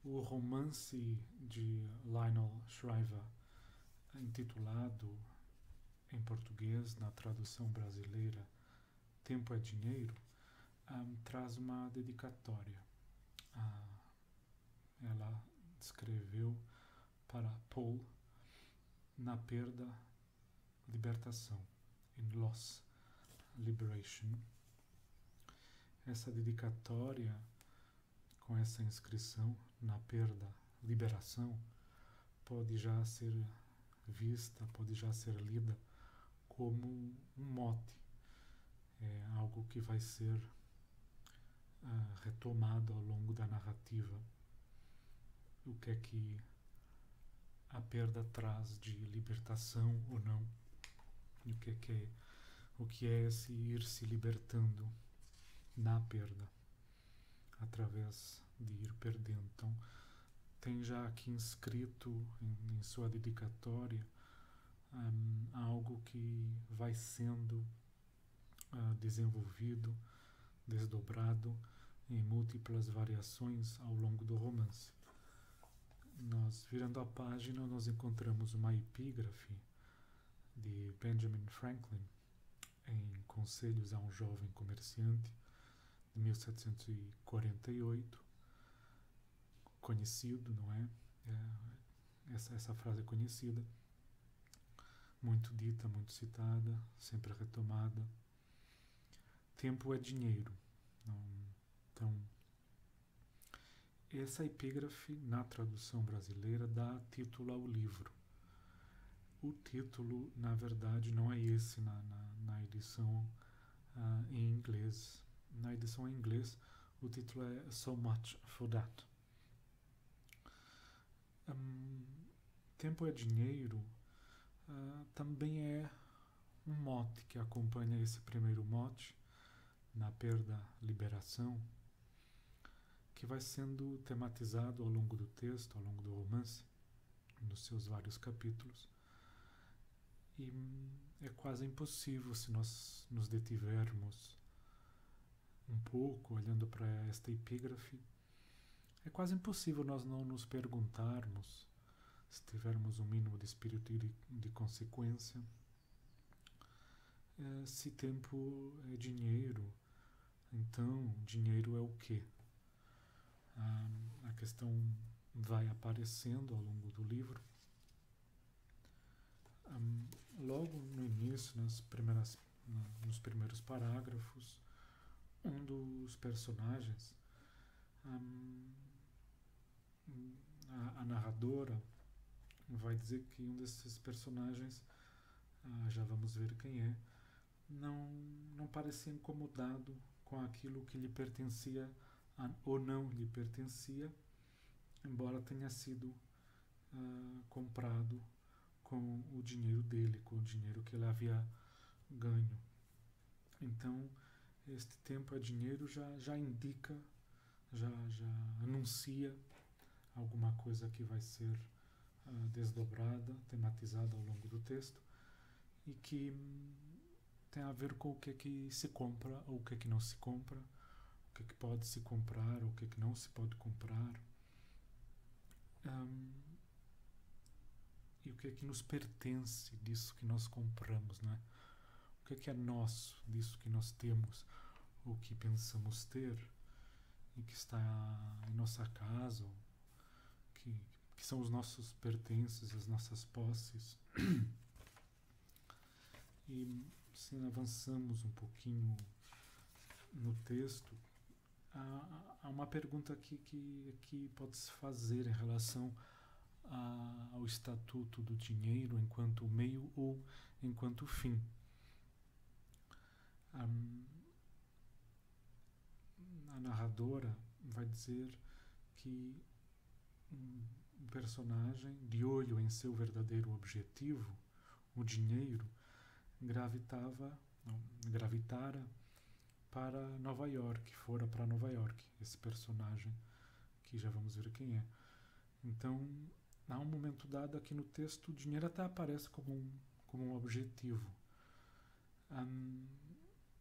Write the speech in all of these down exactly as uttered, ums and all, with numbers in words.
O romance de Lionel Shriver, intitulado em português, na tradução brasileira, Tempo é Dinheiro, um, traz uma dedicatória. Uh, ela escreveu para Paul na perda, libertação, in loss, liberation. Essa dedicatória, com essa inscrição, na perda, liberação, pode já ser vista, pode já ser lida como um mote, é algo que vai ser uh, retomado ao longo da narrativa. O que é que a perda traz de libertação ou não, e o que é, que é, o que é esse ir se libertando na perda, através de ir perdendo. Então, tem já aqui inscrito em, em sua dedicatória um, algo que vai sendo uh, desenvolvido, desdobrado em múltiplas variações ao longo do romance. Nós, virando a página, nós encontramos uma epígrafe de Benjamin Franklin em Conselhos a um Jovem Comerciante, de mil setecentos e quarenta e oito, conhecido, não é? é essa, essa frase é conhecida, muito dita, muito citada, sempre retomada. Tempo é dinheiro. Então, essa epígrafe, na tradução brasileira, dá título ao livro. O título, na verdade, não é esse na, na, na edição uh, em inglês. Na edição em inglês, o título é So Much for That. Um, Tempo é dinheiro uh, também é um mote que acompanha esse primeiro mote, na perda, liberação, que vai sendo tematizado ao longo do texto, ao longo do romance, nos seus vários capítulos. E é quase impossível, se nós nos detivermos um pouco olhando para esta epígrafe, é quase impossível nós não nos perguntarmos, se tivermos um mínimo de espírito de, de consequência, é, se tempo é dinheiro. Então, dinheiro é o quê? Ah, a questão vai aparecendo ao longo do livro. Um, logo no início, nas primeiras, nos primeiros parágrafos, um dos personagens, um, a, a narradora vai dizer que um desses personagens, ah, já vamos ver quem é, não, não parecia incomodado com aquilo que lhe pertencia a, ou não lhe pertencia, embora tenha sido uh, comprado com o dinheiro dele, com o dinheiro que ele havia ganho. Então, este tempo é dinheiro já, já indica, já, já anuncia alguma coisa que vai ser uh, desdobrada, tematizada ao longo do texto, e que hum, tem a ver com o que é que se compra ou o que é que não se compra, o que é que pode se comprar ou o que é que não se pode comprar, um, e o que é que nos pertence disso que nós compramos, né? O que é que é nosso disso que nós temos, ou que pensamos ter, e que está em nossa casa, ou que, que são os nossos pertences, as nossas posses. E se avançamos um pouquinho no texto, há, há uma pergunta que, que, que pode se fazer em relação a, ao estatuto do dinheiro enquanto meio ou enquanto fim. Um, a narradora vai dizer que um personagem, de olho em seu verdadeiro objetivo, o dinheiro, gravitava, não, gravitara para Nova York, fora para Nova York, esse personagem, que já vamos ver quem é. Então, há um momento dado aqui no texto, o dinheiro até aparece como um, como um objetivo. Um,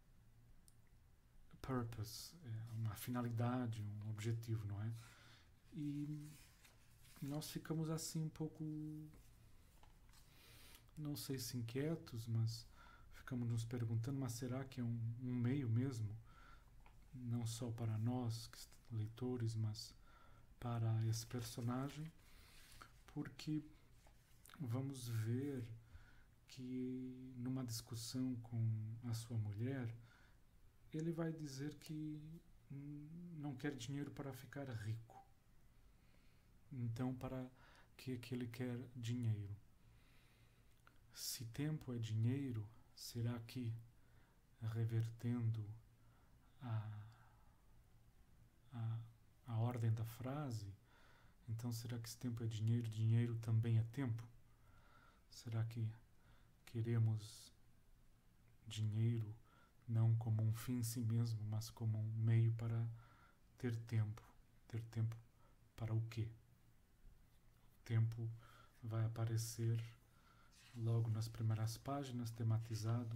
purpose, é uma finalidade, um objetivo, não é? E nós ficamos assim um pouco, não sei se inquietos, mas ficamos nos perguntando, mas será que é um, um meio mesmo? Não só para nós, leitores, mas para esse personagem, porque vamos ver que numa discussão com a sua mulher, ele vai dizer que não quer dinheiro para ficar rico. Então, para que, que ele quer dinheiro? Se tempo é dinheiro, será que, revertendo a, a, a ordem da frase, então será que se tempo é dinheiro, dinheiro também é tempo? Será que queremos dinheiro não como um fim em si mesmo, mas como um meio para ter tempo? Ter tempo para o quê? Tempo vai aparecer logo nas primeiras páginas, tematizado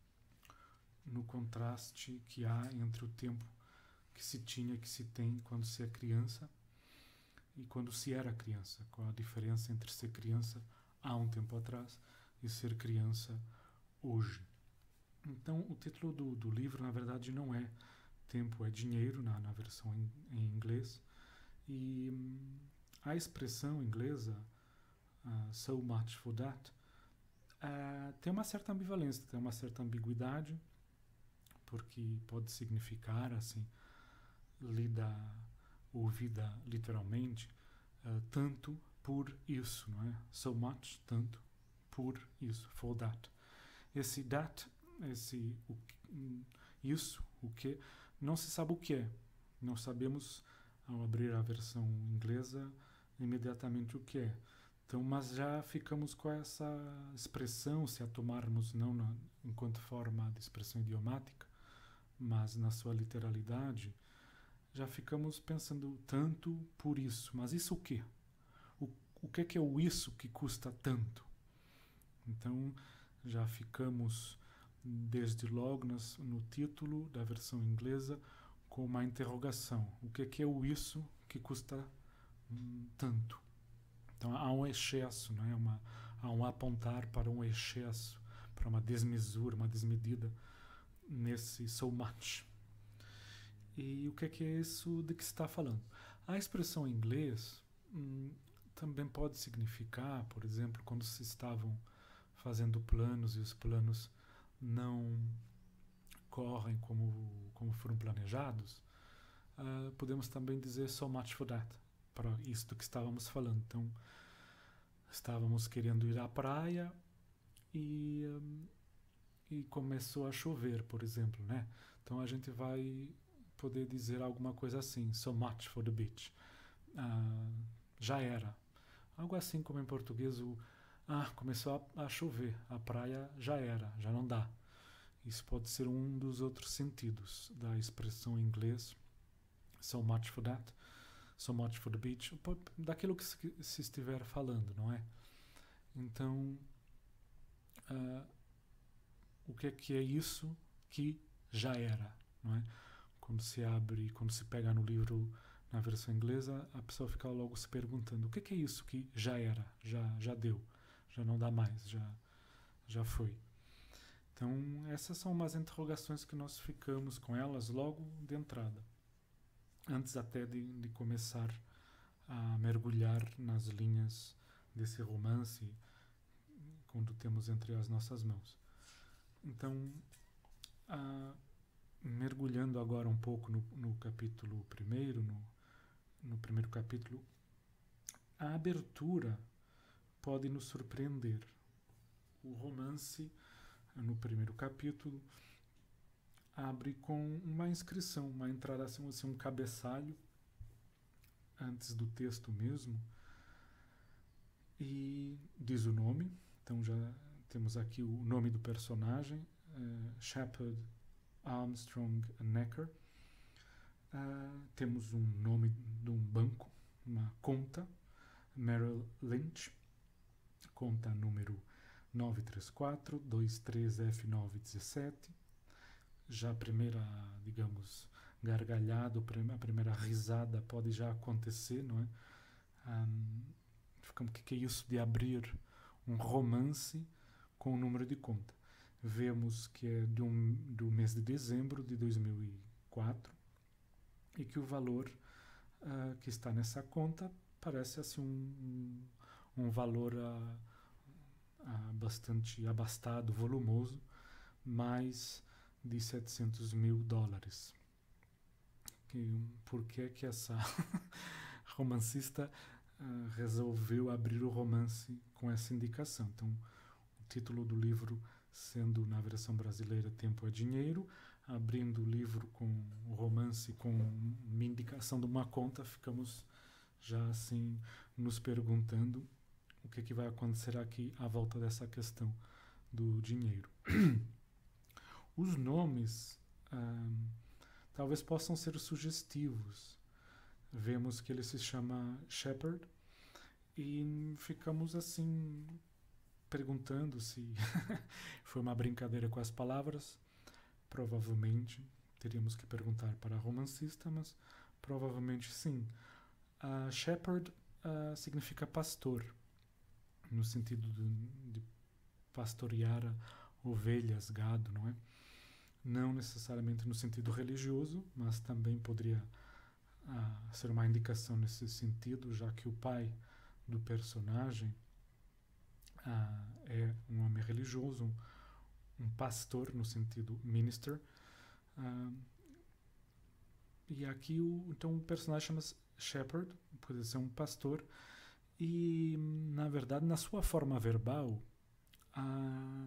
no contraste que há entre o tempo que se tinha, que se tem quando se é criança e quando se era criança. Qual a diferença entre ser criança há um tempo atrás e ser criança hoje. Então, o título do, do livro, na verdade, não é Tempo é Dinheiro, na, na versão em, em inglês, e hum, a expressão inglesa, uh, so much for that, uh, tem uma certa ambivalência, tem uma certa ambiguidade, porque pode significar, assim, lida, ouvida literalmente, uh, tanto por isso, não é? So much, tanto por isso, for that. Esse that, esse o, isso, o que, não se sabe o que é. Não sabemos, ao abrir a versão inglesa, imediatamente o que é. Então, mas já ficamos com essa expressão, se a tomarmos não na, enquanto forma de expressão idiomática, mas na sua literalidade, já ficamos pensando tanto por isso. Mas isso o quê? O, o que é que é o isso que custa tanto? Então, já ficamos, desde logo, nas, no título da versão inglesa, com uma interrogação. O que é que é o isso que custa hum, tanto? Então, há um excesso, não é? Uma, há um apontar para um excesso, para uma desmesura, uma desmedida nesse so much. E o que é que é isso de que se está falando? A expressão em inglês hum, também pode significar, por exemplo, quando se estavam fazendo planos e os planos não correm como, como foram planejados, uh, podemos também dizer so much for that, para isso do que estávamos falando. Então, estávamos querendo ir à praia e, um, e começou a chover, por exemplo, né? Então, a gente vai poder dizer alguma coisa assim, so much for the beach. Uh, já era. Algo assim como em português o Ah, começou a, a chover, a praia já era, já não dá. Isso pode ser um dos outros sentidos da expressão em inglês, so much for that, so much for the beach, daquilo que se, se estiver falando, não é? Então, uh, o que é que é isso que já era, não é? Quando se abre, quando se pega no livro na versão inglesa, a pessoa fica logo se perguntando, o que é que é isso que já era, já, já deu? Já não dá mais, já, já foi. Então, essas são umas interrogações que nós ficamos com elas logo de entrada, antes até de, de começar a mergulhar nas linhas desse romance quando temos entre as nossas mãos. Então, a, mergulhando agora um pouco no, no capítulo primeiro, no, no primeiro capítulo, a abertura pode nos surpreender. O romance, no primeiro capítulo, abre com uma inscrição, uma entrada, assim, um cabeçalho, antes do texto mesmo, e diz o nome. Então já temos aqui o nome do personagem, uh, Shepard Armstrong Necker. Uh, temos um nome de um banco, uma conta, Merrill Lynch, conta número nove três quatro dois três F nove um sete. Já a primeira, digamos, gargalhada, a primeira risada pode já acontecer, não é? Um, ficamos, o que é isso de abrir um romance com o número de conta? Vemos que é de um, do mês de dezembro de dois mil e quatro e que o valor uh, que está nessa conta parece assim um, um, um valor uh, uh, bastante abastado, volumoso, mais de setecentos mil dólares. Que, por que que essa romancista uh, resolveu abrir o romance com essa indicação? Então, o título do livro sendo, na versão brasileira, Tempo é Dinheiro, abrindo o livro com o romance com uma indicação de uma conta, ficamos já assim nos perguntando o que, que vai acontecer aqui à volta dessa questão do dinheiro. Os nomes um, talvez possam ser sugestivos. Vemos que ele se chama Shepard e ficamos assim perguntando se foi uma brincadeira com as palavras. Provavelmente teríamos que perguntar para a romancista, mas provavelmente sim. Uh, Shepherd uh, significa pastor, no sentido de, de pastorear ovelhas, gado, não é? Não necessariamente no sentido religioso, mas também poderia uh, ser uma indicação nesse sentido, já que o pai do personagem uh, é um homem religioso, um, um pastor no sentido minister. Uh, e aqui o, então o personagem chama-se Shepherd, pode ser um pastor, e na verdade na sua forma verbal, a,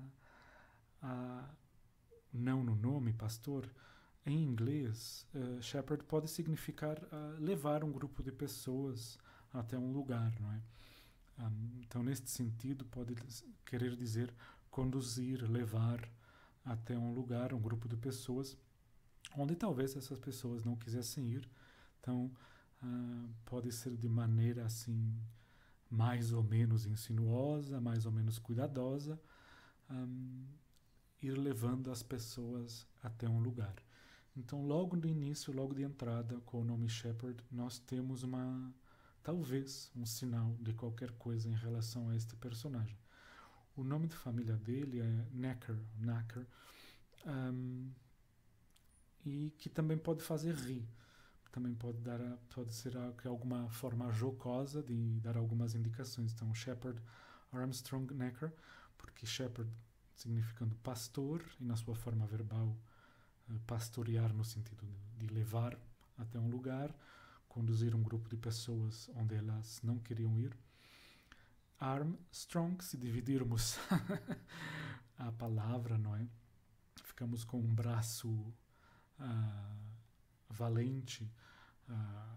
a, não no nome pastor, em inglês, uh, Shepherd pode significar uh, levar um grupo de pessoas até um lugar, não é? Um, então neste sentido pode querer dizer conduzir, levar até um lugar, um grupo de pessoas, onde talvez essas pessoas não quisessem ir. Então, uh, pode ser de maneira assim, mais ou menos insinuosa, mais ou menos cuidadosa, um, ir levando as pessoas até um lugar. Então, logo no início, logo de entrada, com o nome Shepherd, nós temos uma, talvez, um sinal de qualquer coisa em relação a este personagem. O nome de família dele é Necker, Nacker, um, e que também pode fazer rir. Também pode, dar a, pode ser a, alguma forma jocosa de dar algumas indicações. Então, Shepherd Armstrong Necker, porque Shepherd significando pastor, e na sua forma verbal, pastorear no sentido de, de levar até um lugar, conduzir um grupo de pessoas onde elas não queriam ir. Armstrong, se dividirmos a palavra, não é? Ficamos com um braço uh, valente, uh,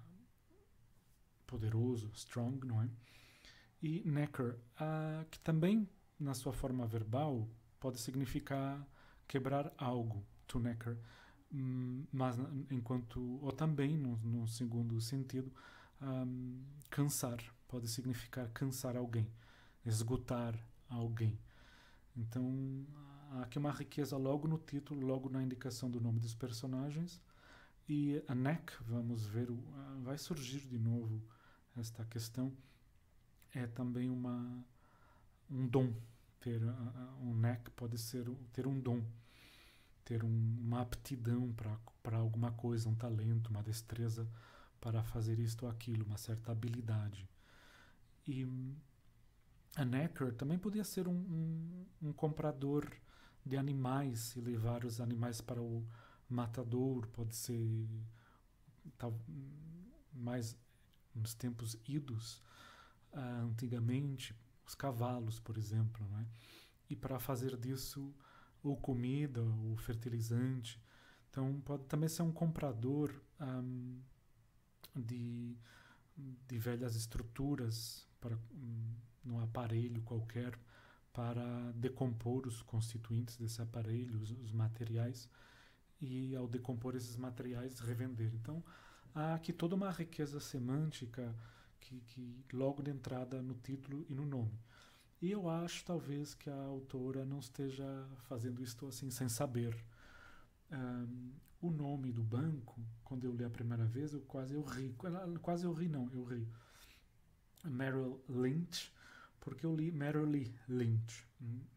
poderoso, strong, não é? E Necker, uh, que também, na sua forma verbal, pode significar quebrar algo, to necker, um, mas enquanto, ou também, no, no segundo sentido, um, cansar, pode significar cansar alguém, esgotar alguém. Então, há aqui uma riqueza logo no título, logo na indicação do nome dos personagens. E a neck, vamos ver, uh, vai surgir de novo esta questão, é também uma, um dom. Ter uh, um neck pode ser ter um dom, ter um, uma aptidão para alguma coisa, um talento, uma destreza para fazer isto ou aquilo, uma certa habilidade. E a necker também podia ser um, um, um comprador de animais e levar os animais para o matador, pode ser tal, mais nos tempos idos, uh, antigamente, os cavalos, por exemplo, não é? E para fazer disso ou comida, ou fertilizante. Então, pode também ser um comprador um, de, de velhas estruturas para um, num aparelho qualquer para decompor os constituintes desse aparelho, os, os materiais, e ao decompor esses materiais, revender. Então, há aqui toda uma riqueza semântica que, que logo de entrada no título e no nome. E eu acho, talvez, que a autora não esteja fazendo isto assim sem saber. Um, o nome do banco, quando eu li a primeira vez, eu quase eu ri. Quase eu ri, não, eu ri. Merrill Lynch, porque eu li Merrill Lynch.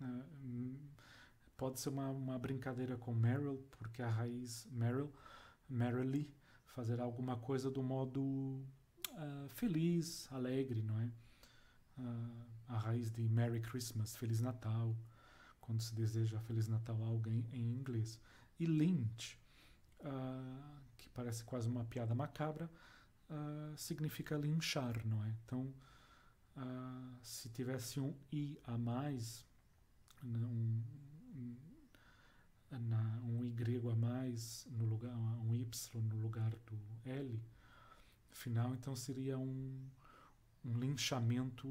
Pode ser uma, uma brincadeira com Merrill, porque a raiz Merrill, Merrily, fazer alguma coisa do modo uh, feliz, alegre, não é? Uh, a raiz de Merry Christmas, Feliz Natal, quando se deseja Feliz Natal a alguém em inglês. E Lynch, uh, que parece quase uma piada macabra, uh, significa linchar, não é? Então, uh, se tivesse um I a mais, um, um, na, um Y a mais, no lugar, um Y no lugar do L, final, então seria um, um linchamento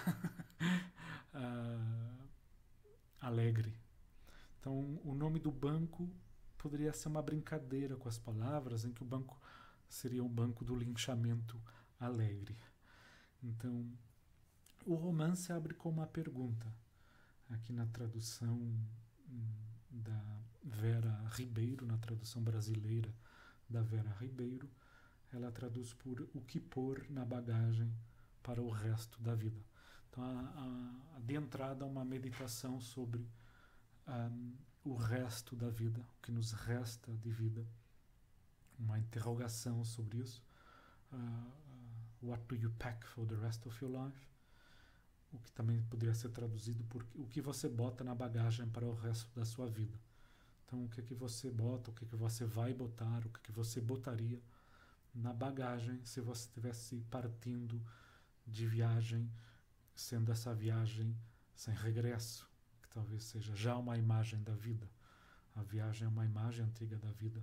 uh, alegre. Então, o nome do banco poderia ser uma brincadeira com as palavras, em que o banco seria um banco do linchamento alegre. Então, o romance abre com uma pergunta. Aqui na tradução hum, da Vera Ribeiro, na tradução brasileira da Vera Ribeiro, ela traduz por o que pôr na bagagem para o resto da vida. Então, a, a, de entrada, uma meditação sobre um, o resto da vida, o que nos resta de vida, uma interrogação sobre isso. Uh, uh, what do you pack for the rest of your life? O que também poderia ser traduzido por o que você bota na bagagem para o resto da sua vida. Então, o que é que você bota, o que é que você vai botar, o que é que você botaria na bagagem se você estivesse partindo de viagem, sendo essa viagem sem regresso, que talvez seja já uma imagem da vida. A viagem é uma imagem antiga da vida.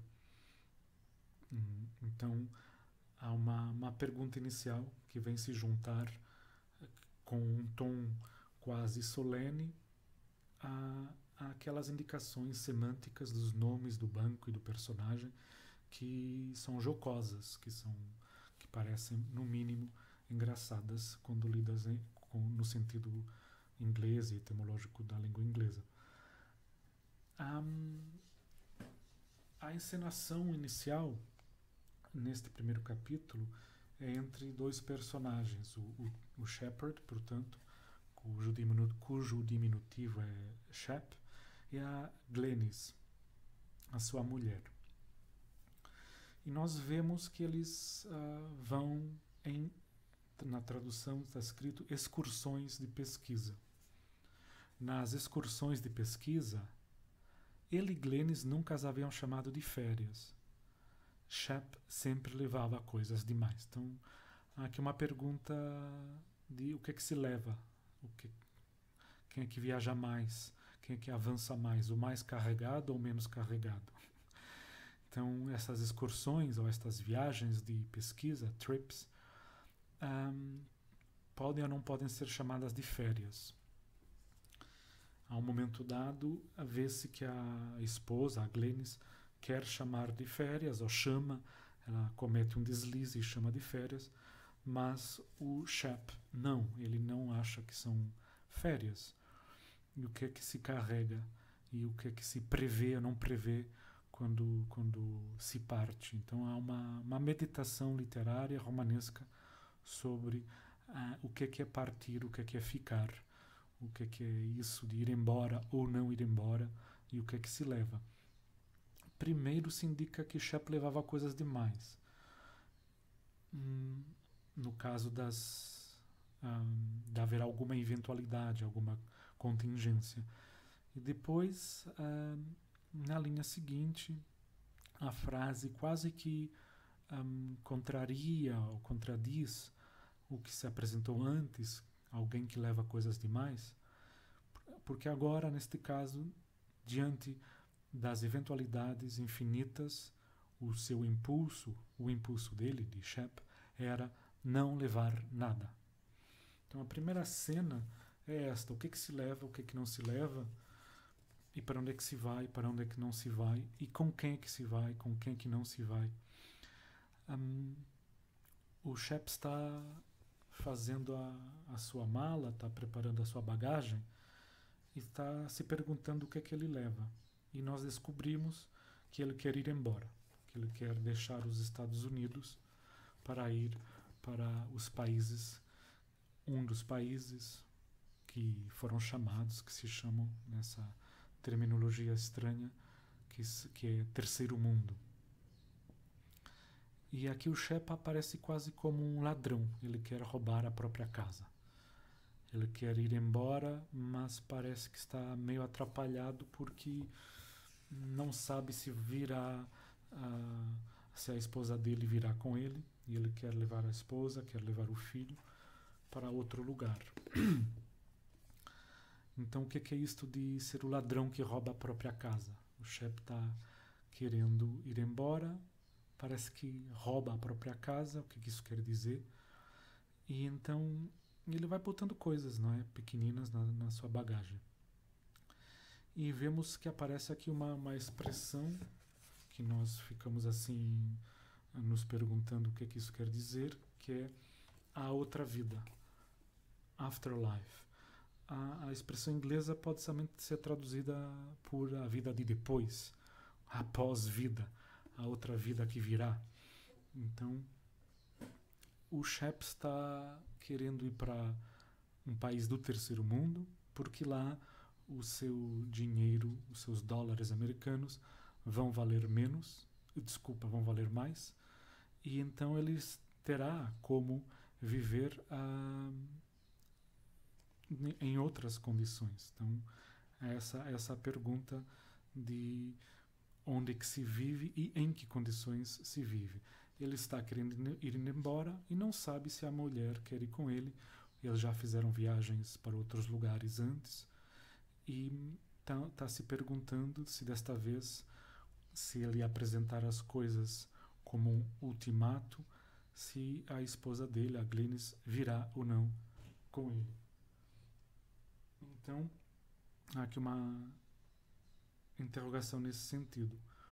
Então, há uma, uma pergunta inicial que vem se juntar com um tom quase solene a, a aquelas indicações semânticas dos nomes do banco e do personagem que são jocosas, que, são, que parecem, no mínimo, engraçadas quando lidas em, com, no sentido inglês e etimológico da língua inglesa. Um, a encenação inicial, neste primeiro capítulo, é entre dois personagens, o, o, o Shepard, portanto, cujo diminutivo, cujo diminutivo é Shep, e a Glenys, a sua mulher. E nós vemos que eles uh, vão, em, na tradução está escrito, excursões de pesquisa. Nas excursões de pesquisa, ele e Glenys nunca as haviam chamado de férias. Shep sempre levava coisas demais. Então, aqui uma pergunta de o que é que se leva, o que, quem é que viaja mais, quem é que avança mais, o mais carregado ou menos carregado. Então, essas excursões ou estas viagens de pesquisa, trips, um, podem ou não podem ser chamadas de férias. A um momento dado, vê-se que a esposa, a Glenys, quer chamar de férias, ou chama, ela comete um deslize e chama de férias, mas o Shep não, ele não acha que são férias. E o que é que se carrega, e o que é que se prevê ou não prevê quando, quando se parte. Então há uma, uma meditação literária romanesca sobre uh, o que é que é partir, o que é que é ficar, o que é que é isso de ir embora ou não ir embora, e o que é que se leva. Primeiro se indica que Shep levava coisas demais. Hum, no caso das, um, de haver alguma eventualidade, alguma contingência. E depois, um, na linha seguinte, a frase quase que um, contraria ou contradiz o que se apresentou antes, alguém que leva coisas demais, porque agora, neste caso, diante das eventualidades infinitas, o seu impulso, o impulso dele, de Shep, era não levar nada. Então a primeira cena é esta, o que é que se leva, o que é que não se leva, e para onde é que se vai, para onde é que não se vai, e com quem é que se vai, com quem é que não se vai. Um, o Shep está fazendo a, a sua mala, está preparando a sua bagagem, e está se perguntando o que é que ele leva. E nós descobrimos que ele quer ir embora. que ele quer deixar os Estados Unidos para ir para os países, um dos países que foram chamados, que se chamam nessa terminologia estranha, que, que é terceiro mundo. E aqui o Shep aparece quase como um ladrão, ele quer roubar a própria casa. Ele quer ir embora, mas parece que está meio atrapalhado porque não sabe se virá, uh, se a esposa dele virá com ele, e ele quer levar a esposa, quer levar o filho para outro lugar. Então o que é isto de ser o ladrão que rouba a própria casa? O Shep está querendo ir embora, parece que rouba a própria casa, o que isso quer dizer? E então ele vai botando coisas, não é, pequeninas na, na sua bagagem. E vemos que aparece aqui uma, uma expressão que nós ficamos assim nos perguntando o que, que isso quer dizer, que é a outra vida, afterlife. A, a expressão inglesa pode somente ser traduzida por a vida de depois, a pós-vida, a outra vida que virá. Então, o Shep está querendo ir para um país do terceiro mundo, porque lá o seu dinheiro, os seus dólares americanos vão valer menos, desculpa, vão valer mais, e então ele terá como viver ah, em outras condições. Então, essa essa pergunta de onde que se vive e em que condições se vive. Ele está querendo ir embora e não sabe se a mulher quer ir com ele. Eles já fizeram viagens para outros lugares antes e está tá se perguntando se desta vez, se ele apresentar as coisas como um ultimato, se a esposa dele, a Glynis, virá ou não com ele. Então, há aqui uma interrogação nesse sentido.